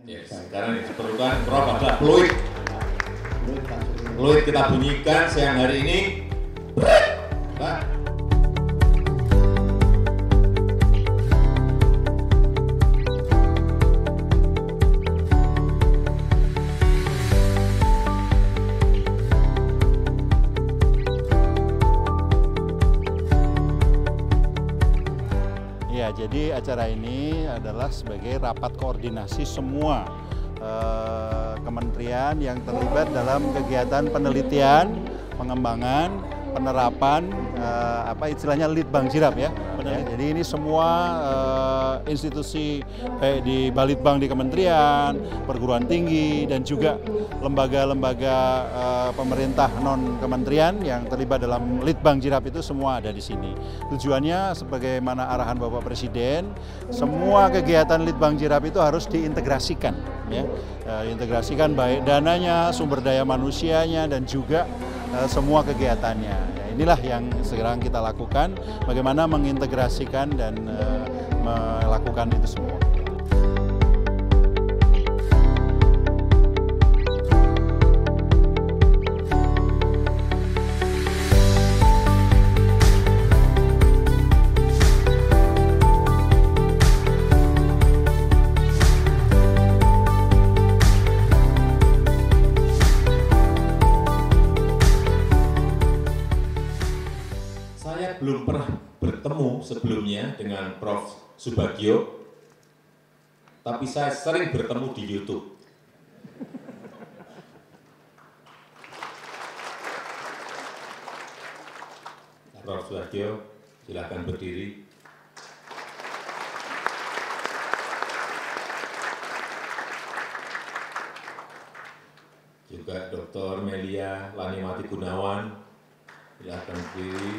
Yes. Sekarang yang diperlukan Prof adalah fluid. Fluid kita bunyikan siang hari ini. Pak. Ya, jadi acara ini adalah sebagai rapat koordinasi semua kementerian yang terlibat dalam kegiatan penelitian, pengembangan, penerapan, istilahnya lead Bank Jirap ya. Jadi ini semua institusi baik di Balitbank di kementerian, perguruan tinggi, dan juga lembaga-lembaga pemerintah non kementerian yang terlibat dalam lead Bank Jirap itu semua ada di sini. Tujuannya sebagaimana arahan Bapak Presiden, semua kegiatan lead Bank Jirap itu harus diintegrasikan, ya, diintegrasikan baik dananya, sumber daya manusianya, dan juga semua kegiatannya. Ya, inilah yang sekarang kita lakukan, bagaimana mengintegrasikan dan melakukan itu semua. Belum pernah bertemu sebelumnya dengan Prof. Subagio, tapi saya sering bertemu di YouTube. Prof. Subagio, silakan berdiri. Juga Dr. Melia Laniwati Gunawan, silakan berdiri.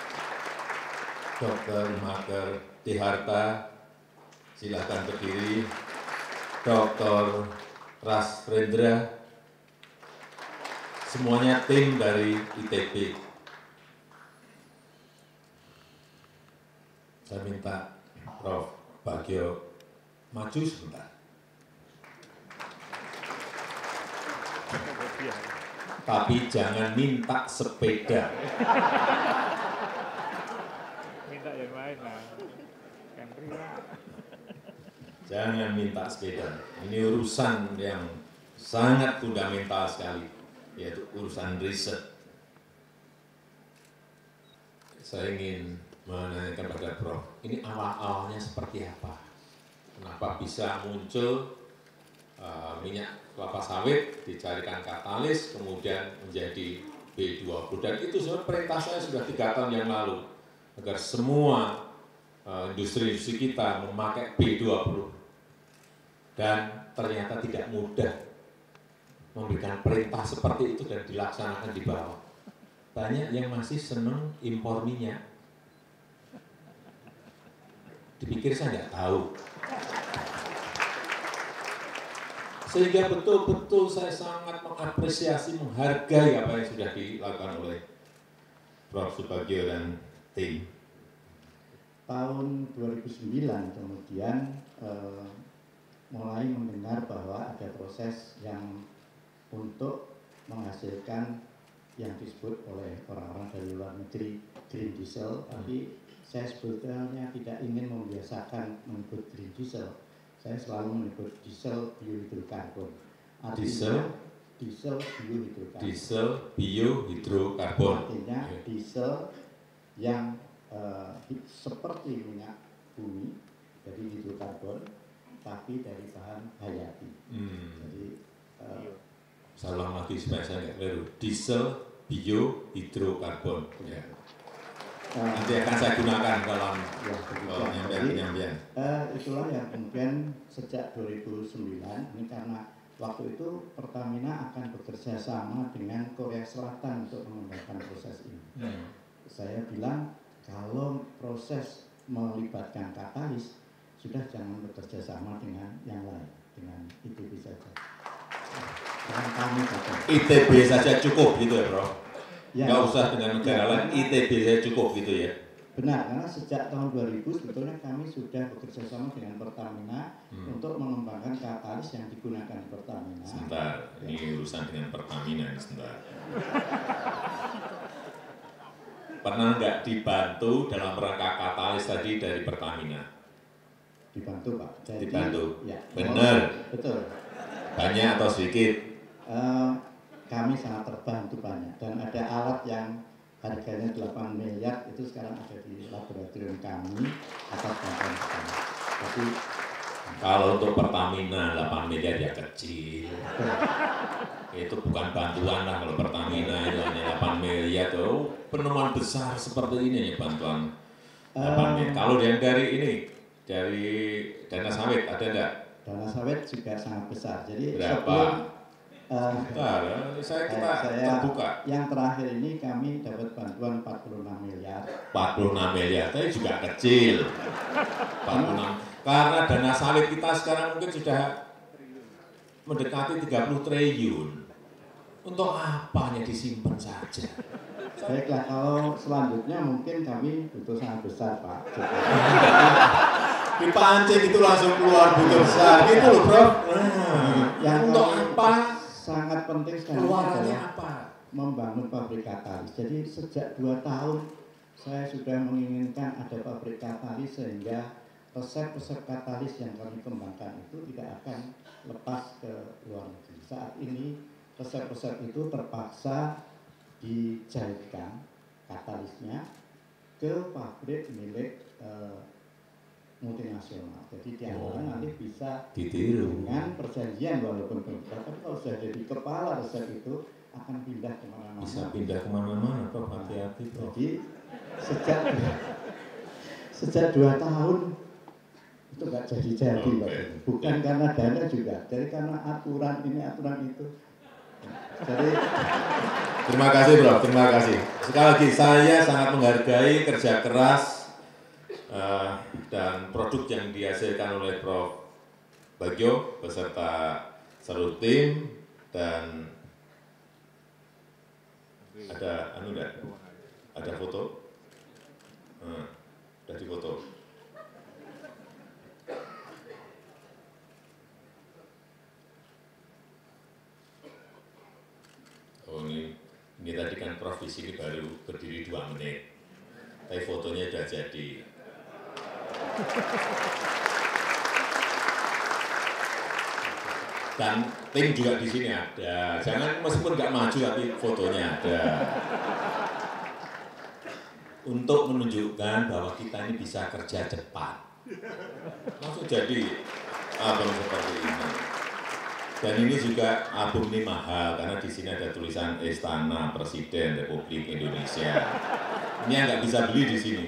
Dr. Maker Tiharta, silakan berdiri. Dr. Ras Rendra, semuanya tim dari ITB. Saya minta Prof. Bagio maju sebentar. Tapi jangan minta sepeda. Yang lain lah, jangan minta sepeda. Ini urusan yang sangat fundamental sekali, yaitu urusan riset. Saya ingin menanyakan kepada Prof, ini awal-awalnya seperti apa? Kenapa bisa muncul minyak kelapa sawit, dicarikan katalis, kemudian menjadi B20, dan itu sebenarnya perintah saya sudah 3 tahun yang lalu, agar semua industri-industri kita memakai B20. Dan ternyata tidak mudah memberikan perintah seperti itu dan dilaksanakan di bawah. Banyak yang masih senang impor minyak. Dipikir saya nggak tahu. Sehingga betul-betul saya sangat mengapresiasi, menghargai apa yang sudah dilakukan oleh Prof. Subagio dan tim. Tahun 2009 kemudian mulai mendengar bahwa ada proses yang untuk menghasilkan yang disebut oleh orang-orang dari luar negeri green diesel, tapi saya sebetulnya tidak ingin membiasakan menyebut green diesel. Saya selalu menyebut diesel biohidrokarbon. Diesel biohidrokarbon. Artinya diesel yang seperti minyak bumi, jadi hidrokarbon, tapi dari bahan hayati. Jadi salah lagi supaya saya nggak keliru. Diesel biohidrokarbon. Ya. Nanti akan saya gunakan dalam penyampaian. Itulah yang kemudian sejak 2009 ini, karena waktu itu Pertamina akan bekerja sama dengan Korea Selatan untuk mengembangkan proses ini. Saya bilang, kalau proses melibatkan katalis, sudah jangan bekerja sama dengan yang lain, dengan ITB saja. Dengan kami saja. ITB saja cukup gitu ya, Bro? Ya, nggak usah dengan negara lain, ITB saja cukup gitu ya? Benar, karena sejak tahun 2000 sebetulnya kami sudah bekerja sama dengan Pertamina untuk mengembangkan katalis yang digunakan di Pertamina. Sebentar, ini urusan dengan Pertamina ini sebentar. Pernah nggak dibantu dalam rangka katalis tadi dari Pertamina? Dibantu Pak. Jadi, dibantu? Ya. Benar? Betul. Banyak atau sedikit? Kami sangat terbantu banyak dan ada alat yang harganya 8 miliar itu sekarang ada di laboratorium kami atas bantuan kami. Jadi kalau untuk Pertamina 8 miliar ya kecil. Itu bukan bantuan lah kalau Pertamina itu hanya 8 miliar tuh. Penemuan besar seperti ini ya bantuan 8 miliar. Kalau yang dari ini, dari dana sawit ada enggak? Dana sawit juga sangat besar. Jadi berapa? Bentar, kita terbuka. Yang terakhir ini kami dapat bantuan 46 miliar. 46 miliar, tapi juga kecil. 46. Karena dana sawit kita sekarang mungkin sudah mendekati 30 triliun. Untuk apa hanya disimpan saja? Baiklah, kalau selanjutnya mungkin kami butuh sangat besar, Pak. Dipancing itu langsung keluar butuh besar, gitu loh, Bro. Yang untuk apa? Sangat penting sekali keluarannya apa? Membangun pabrik katalis. Jadi sejak 2 tahun saya sudah menginginkan ada pabrik katalis sehingga resep-resep katalis yang kami kembangkan itu tidak akan lepas ke luar negeri. Saat ini resep-resep itu terpaksa dijaitkan katalisnya ke pabrik milik multinasional. Jadi diantara nanti bisa ditiru dengan perjanjian walaupun berbeda. Tapi kalau sudah jadi kepala resep itu akan pindah kemana-mana. Bisa pindah kemana-mana, Prof. Hati-hati, Prof. Jadi sejak 2 tahun itu nggak jadi-jadi, okay. Bukan karena dana juga, jadi karena aturan ini aturan itu. Jadi terima kasih, Prof. Terima kasih. Sekali lagi saya sangat menghargai kerja keras dan produk yang dihasilkan oleh Prof. Bagio beserta seluruh tim dan ada ada foto, sudah difoto. Oh ini tadi kan Prof di sini baru berdiri 2 menit, tapi fotonya sudah jadi. Dan tim juga di sini ada. Jangan meskipun nggak maju tapi fotonya ada. Untuk menunjukkan bahwa kita ini bisa kerja cepat. Langsung jadi album seperti ini. Dan ini juga album ini mahal karena di sini ada tulisan Istana Presiden Republik Indonesia. Ini yang nggak bisa beli di sini.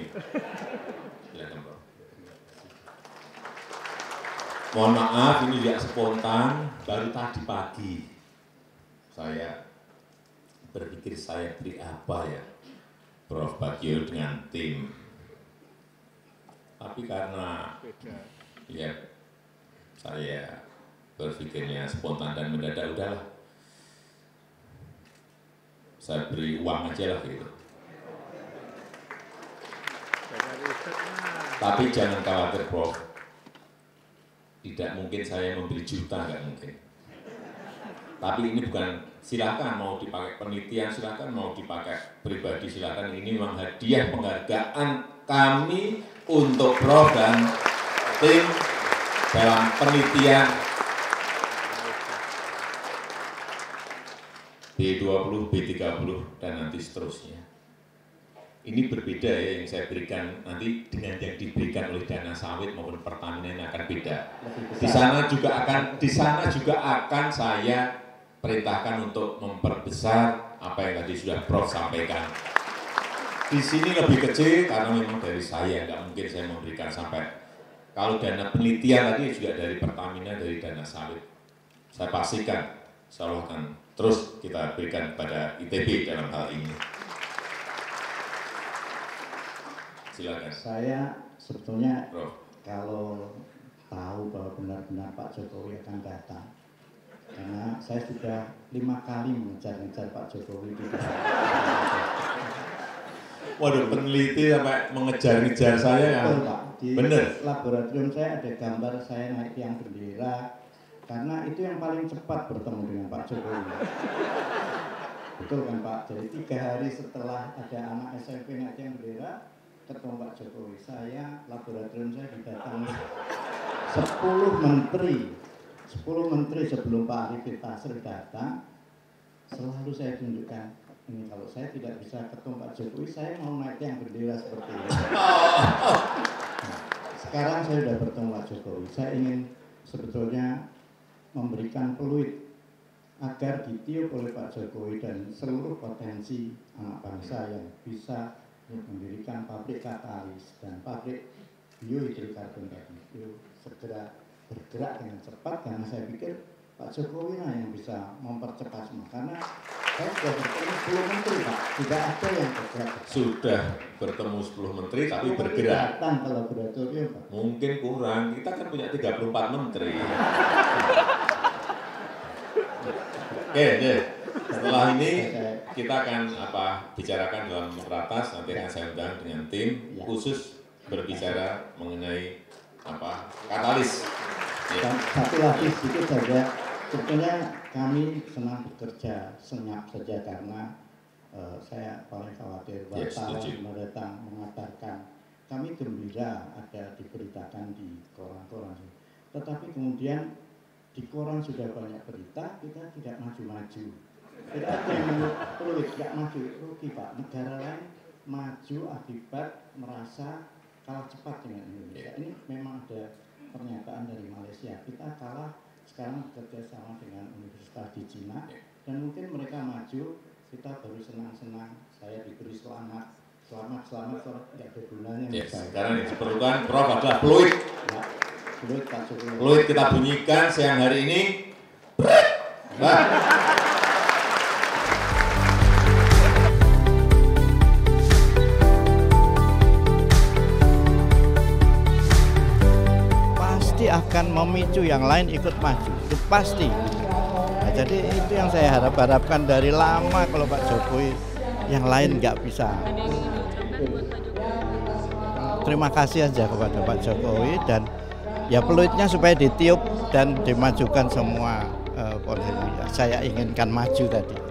Mohon maaf, ini juga spontan, baru tadi pagi saya berpikir saya beri apa ya Prof. Bagio dengan tim. Tapi karena ya saya berpikirnya spontan dan mendadak, udahlah saya beri uang aja lah gitu. Tapi jangan khawatir, Prof. Tidak mungkin saya memberi juta, nggak mungkin. Tapi ini bukan, silakan mau dipakai penelitian, silakan mau dipakai pribadi, silakan. Ini memang hadiah penghargaan kami untuk Prof dan tim dalam penelitian B20, B30 dan nanti seterusnya. Ini berbeda ya yang saya berikan nanti dengan yang diberikan oleh dana sawit maupun Pertamina ini akan beda. Di sana juga akan saya perintahkan untuk memperbesar apa yang tadi sudah Prof sampaikan. Di sini lebih kecil karena memang dari saya, nggak mungkin saya memberikan sampai kalau dana penelitian tadi juga dari Pertamina, dari dana sawit. Saya pastikan insyaallah akan terus kita berikan kepada ITB dalam hal ini. Silakan. Saya sebetulnya Prof. Kalau tahu bahwa benar-benar Pak Jokowi akan datang, karena saya sudah 5 kali mengejar-ngejar Pak Jokowi di Waduh, peneliti sampai mengejar-ngejar saya ya. Betul, Pak. Di Bener. laboratorium saya ada gambar saya naik tiang bendera, karena itu yang paling cepat bertemu dengan Pak Jokowi. Betul kan Pak? Jadi 3 hari setelah ada anak SMP naik tiang bendera, ketemu Pak Jokowi. Saya, laboratorium saya didatangi 10 menteri. 10 menteri sebelum Pak Arifin Tasrif datang, selalu saya tunjukkan, ini kalau saya tidak bisa ketemu Pak Jokowi, saya mau naik tiang bendera seperti ini. Sekarang saya sudah bertemu Pak Jokowi, saya ingin sebetulnya memberikan peluit agar ditiup oleh Pak Jokowi dan seluruh potensi anak bangsa yang bisa mendirikan pabrik katalis dan pabrik biohidrokarbon tadi itu segera bergerak dengan cepat, karena saya pikir Pak Jokowi lah yang bisa mempercepat semua, karena saya sudah bertemu 10 menteri Pak, tidak ada yang bergerak. Sudah bertemu 10 menteri tapi bergerak. Datang ke laboratorium Pak. Mungkin kurang, kita kan punya 34 menteri. Oke. Setelah ini kita akan bicarakan dalam ratas, nanti akan saya undang dengan tim khusus berbicara mengenai katalis. Dan satu lagi sedikit saja, sebetulnya kami senang bekerja senyap saja karena saya paling khawatir wartawan datang mengatakan kami gembira ada diberitakan di koran-koran, tetapi kemudian di koran sudah banyak berita, kita tidak maju-maju. Tidak ada yang perlu tidak maju, rugi Pak. Negara lain maju akibat merasa kalah cepat dengan Indonesia. Ini memang ada pernyataan dari Malaysia. Kita kalah sekarang bekerja sama dengan universitas di Cina, dan mungkin mereka maju, kita baru senang-senang. Saya diberi selamat, tidak ada gunanya. Sekarang yang diperlukan Prof adalah fluid. Fluid kita bunyikan siang hari ini. Pasti akan memicu yang lain ikut maju, itu pasti. Nah, jadi itu yang saya harapkan dari lama, kalau Pak Jokowi yang lain nggak bisa. Terima kasih aja kepada Pak Jokowi, dan ya peluitnya supaya ditiup dan dimajukan semua polisi. Saya inginkan maju tadi.